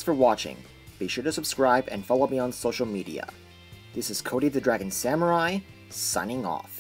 for watching. Be sure to subscribe and follow me on social media. This is Cody the Dragon Samurai, signing off.